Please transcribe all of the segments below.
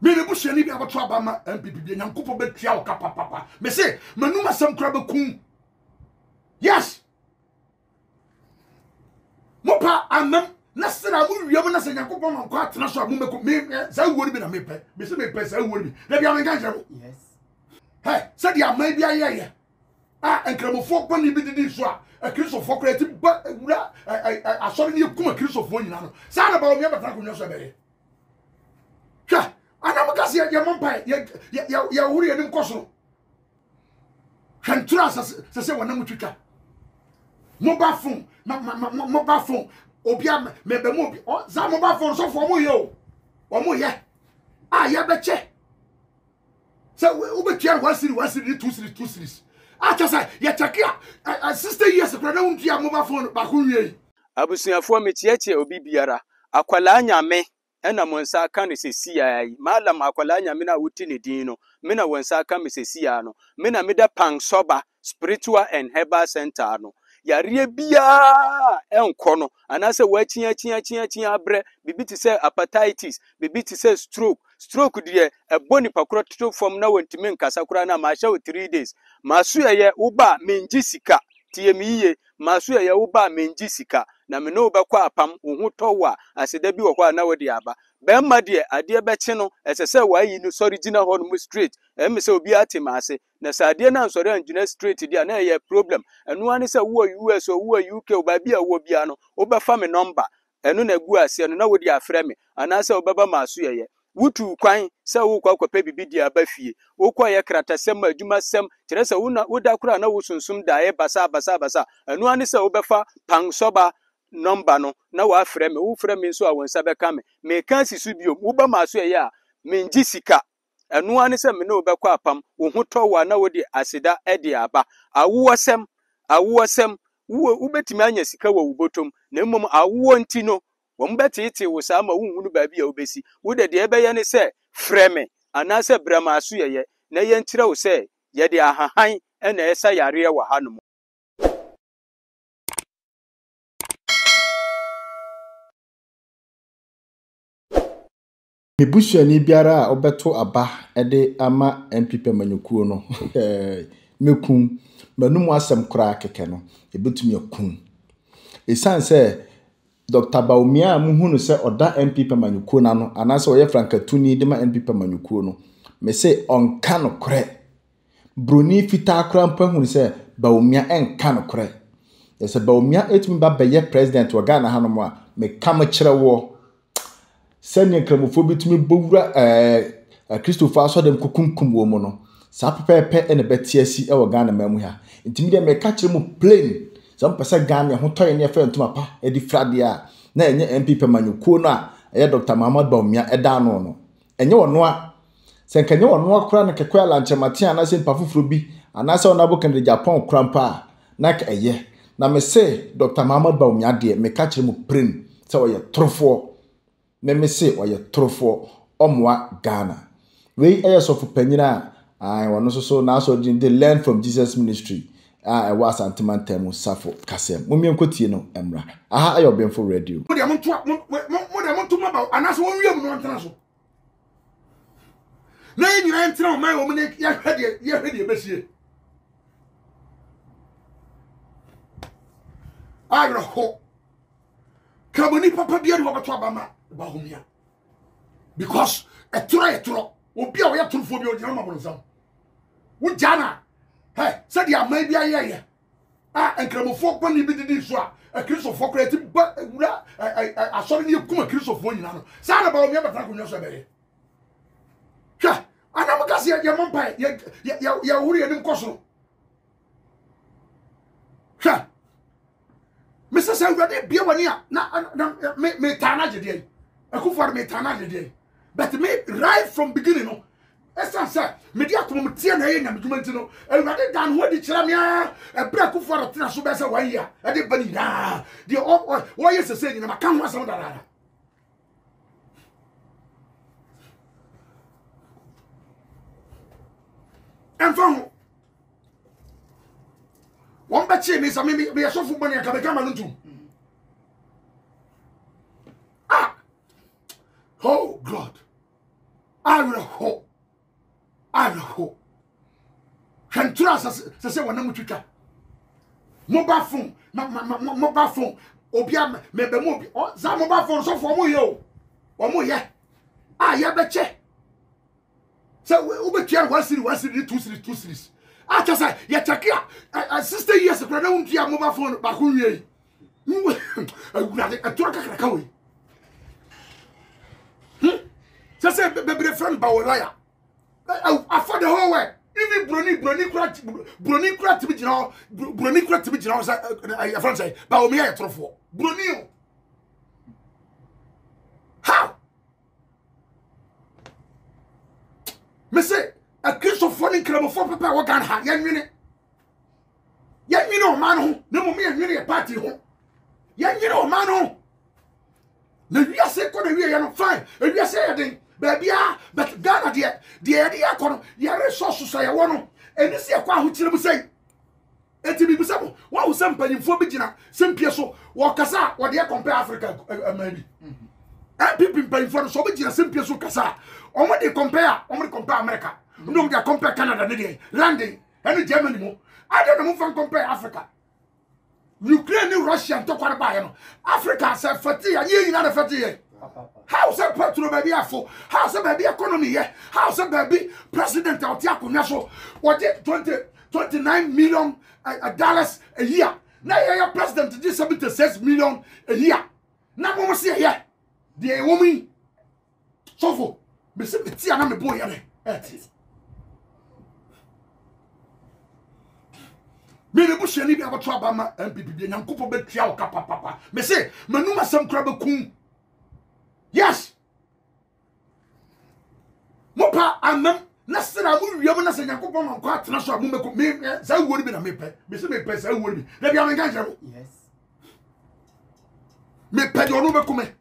me ne bushia ni bi abato abama MPP bi nyankopɔ betua wo kapa papa me say manuma sam kra bekum yes mopa anam na sera mu wiam na se nyankopɔ man kwa atena so amu meko me za wori bi na mepɛ me se mepɛ za wori bi na bia me kan jero Yes. hey said ya mai bia ye enkramofo kwa ni bi didi so a kristofo kra ti ba wura asori ni kuma kristofo nyina no sa na ba o me bata konwa so be hwa anam ka se ya mompa ya wuri ya nim koso hwantura se wona mutwitwa mobile phone mobile phone obia me be mo za mobile phone so for mo ye o ye ya be che so we be tia 1 series 2 series acha say ya check a 60 years kra na untua mobile phone ba ko wie abusuafo metiache obi biara akwala nyame ena monsa aka no sesia yi malam akwala nyame na wuti ne din no me na wonsa aka me sesia no me na me da pan soba spiritual and herbal center no yare bia enko no anase wachi abre bibi ti say hepatitis bibi ti say stroke de eboni pakro to from na wantimi nkasa kura na ma sha 3 days masu ye uba menji sika tie mi ye masu ye uba menji sika na me no bekwa apam wo towa aseda bi wo kwa na wodi aba bemma de ade beche no esese wayi no original ho no straight em se obi atima ase na sade na nsori anjuna straight dia na ye problem enu ani se wo US o wo UK o ba bia wo bia no wo be fa me number enu na gu ase no na wodi afre me anase wo beba masu ye wutu kwan se wo kwa kwape bibi dia ba fie wo kwa ye kratasem adwuma sem kire se wo da kura na wo sunsum da ye basa enu ani se wo be fa pan soba number no na wa frɛ me wo frɛ me nso a wonsa bɛka me kan sisu biom wo ba maso ɛyɛ a me ngi sika ɛno ane sɛ me ne wo bɛkɔ apam wo ho tɔ wa na wo de aseda ɛde aba awowosɛm wo betimi anya sika wɔ wo botom na mmom awowo nti no wo mbɛtete wo saa ma wo hunu ba bia wo besi wo de ɛbɛyɛ ne sɛ frɛ me anasɛ brama aso yɛyɛ na yɛnkyerɛ wo sɛ yɛde ahahan ɛna ɛsa yare wɔ hanom Mebusuani biara a obeto aba ede ama MPP manyukuo no mekum manum asem kura keke no ebetumi akun esan se Dr. Baumia muhunu se oda MPP manyukuo na no anase oye frankatuni de ma MPP manyukuo no me se onka no kore broni fita kura mpahunu se Baumia enka no kore yese Baumia etumi ba beye president wa Ghana hanom a me kam kire wo sɛnea nkramofo bitumi bowura Christopher asodem kokunkum wo mu no saa pepepe ene betiasi e wo Ghana mamu ha ntimi de me ka kire mu plain so mpesa Ghana ho toye ne fa ntuma pa edi frade a na enye MPP manyukuo no a eye Dr. Muhammad Baumia eda no no enye wono a senkenye wono akora na kekwa lanchemate ana se mpafufuro bi ana se onabo kan de Japan krampa na ka eye na me se Dr. Muhammad Baumia de me ka kire mu plain se wo ye trofo me se oye trofo omwa Ghana we eyesofu panyina wono so na so they learn from Jesus ministry e was antimantemu safo kasem mumien kotie no emra aha ayo benfo radio mo de monto ma anaso won wiem no antena so na nyina entena o mai o me ya hwede besie agro ho kaboni papa bia de wabato abama Bahumia because etro obi a we turfo bi odi na mabonsam wo jana hey said ya mai bia ye enkramofo kwa ni bi didi so a kristofo kra ti ba wura asori ni kuma kristofo nyina no sa na ba o me bata ko nyo so be hwa anam ka se ya mompa ya wuri ya nim koso hwa Mr. Sangade bia wani a na me tana jede Akufo me tana de but me right from beginning no esa say me dia ko mtie na ye nyam dwumanti no awurade dan ho di kira me a bra Akufo tena so be say wan ya e de bani na de o ye sese nyina maka ho asem dara enfo won ba chi me sa me yesofo bani aka be kama no ntum oh God Areho. Hentra say wana mutwitwa. Mobile phone, mobile phone. Obia me be mo za mobile phone so for mo ye o. Omo ye. Ya be che. So we be tia 1 series 2 series. Acha say ye check ya 60 years ago na untia mobile phone ba ko wie. Agurade atura kakaka we. Say be friend ba waraya. I for the whole way. Even brony kura tibi jina say I friend say ba o me ya trofo. Brony. How? Me say a Christopher in Cramofo papa wa gan ha yan nwini o man ho na mo me yan nwini e party ho yan nwini o man ho na wi ase ko na wi ya no fine e wi ase ya den baabia but Ghana de ya kono ya resource so ya wono eni se kwa ho kire mu sei eti bi bisabo wa wo sam panimfo bi gina sempie so wo kasa wo de compare Africa amani people panimfo so bi gina sempie so kasa omo de compare America no de compare Canada ne de London and Germany mo I don't know fan compare Africa Ukraine and Russia to kwara ba ye no Africa say fati ya ye nyina na fati ye how say petrol baby afo how say baby economy ye how say baby president out ya konya so what 29 million dollars a year na ye president dey 76 million a year na mo say ye the woman so for me say ti ana me boy ye me ne bushani bi abato abama MPP bi nyankopɔ betua wo kapa papa me say manum asam kra bekum yes mopa amam na sira mu wiam na se nyankopɔ man kwa atena so amum bekum me za wori bi na mepɛ me say mepɛ za wori bi na bia me nka jero yes me pɛ de ono bekum me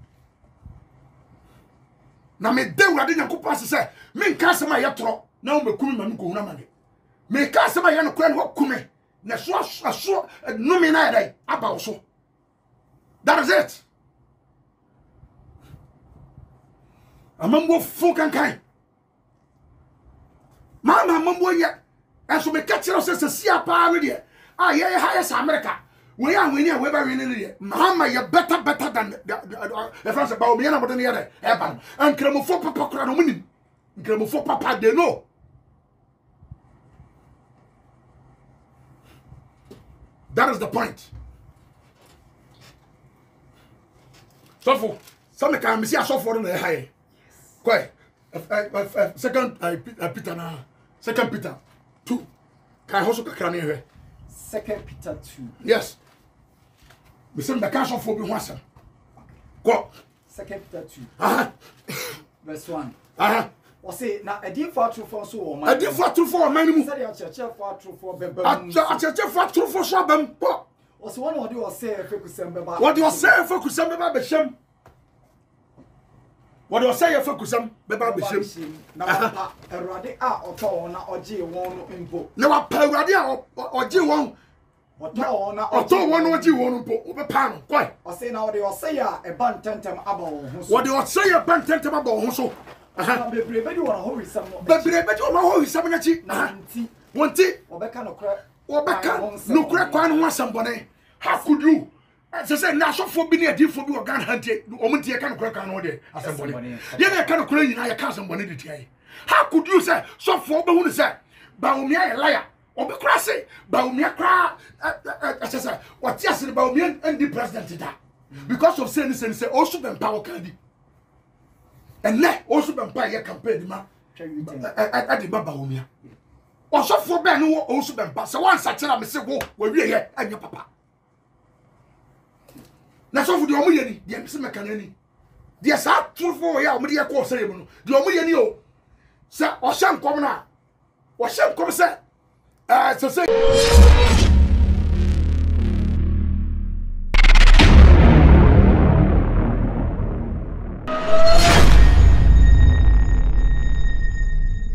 na me de wurade nyankopɔ asese me nka asem a yɛtoro na wo bekum ma me ko huna mane me ka asem a yɛ no kra no kume na so no me na dai about so that is it amambo fun kankan mama mambo ye enso me ka kire se sia pa no de ye highest America we ya we ba we ne de mama ye better than the France ba o me na modern ye de e ba ankremofo papa kra no munim ankremofo papa de no that is the point. So for some can see a so for the high. Quite. Second Peter now. Second Peter 2. Can also can here. Second Peter 2. Yes. We send the cash for be once. Go. Second Peter 2. Verse 1. O say na a dear for true for so o man. A dear for true for man mu. Say your church for true for beba. A church for true for so bem. O say one o dey o say fekusem beba. What do you say fekusem beba be shem? What do you say fekusem beba be shem? Na pa Erade a oto na oje won no impo. Na wa pa Erade a oje won. Oto won no oje won mpo. O be pa no. Kwai. O say na o dey o say ya e ban tentem aba won ho so. What do you say ya ban tentem aba won so? Bebre be di won ho wisam no. Bebre be di won ho wisam na chi. Wonti. Obeka no kra. Obeka no kra kwa no asam bone. How could you? Say na so for bi na adifo bi organ hantie omuntie ka no kra no de asam bone. Ye na ka no kra nyina ye ka asam bone de tie. How could you say so for be hu say ba omia ye liar? Obi kra say ba omia kra say what yes ba omia and the president da. Because of saying say also ben power can be. And let also be by your campaign, ma. At the Baba Umia. Or so for Ben who also been pass. So once I tell me, say, whoa, we're here and your papa. Now, so for the Omiyani, the MC Macanani. Yes, I true for ya, Media course, the Omiyani, sir, or some commoner, or some commoner, so say.